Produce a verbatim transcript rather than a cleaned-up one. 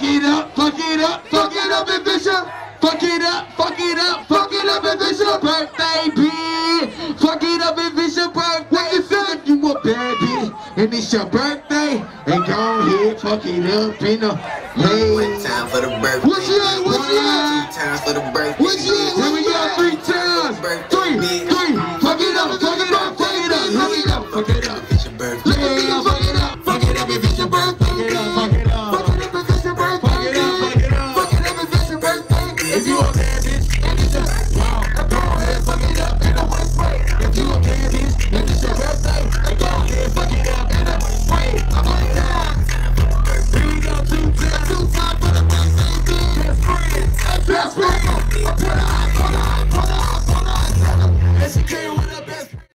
it up, fuck it up, fuck it up if it's your. Fuck it up, fuck it up, fuck it up if it's your birthday, bitch. Fuck it up if it's your birthday. What you say? If you a bad bitch and it's your birthday, and go ahead, fuck it up, you know. Hey, one time for the birthday. What you at? What you at? Two times for the birthday. What you at? Here we go, three times. Three, three.